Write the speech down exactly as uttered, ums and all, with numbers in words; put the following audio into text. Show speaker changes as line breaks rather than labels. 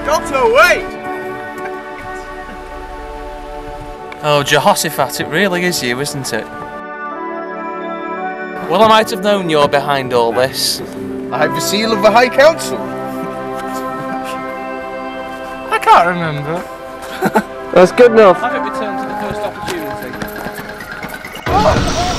Doctor, wait!
Oh, Jehoshaphat, it really is you, isn't it? Well, I might have known you're behind all this.
I have the seal of the High Council.
I can't remember.
That's good enough.
I hope we turn to the first opportunity.
Oh.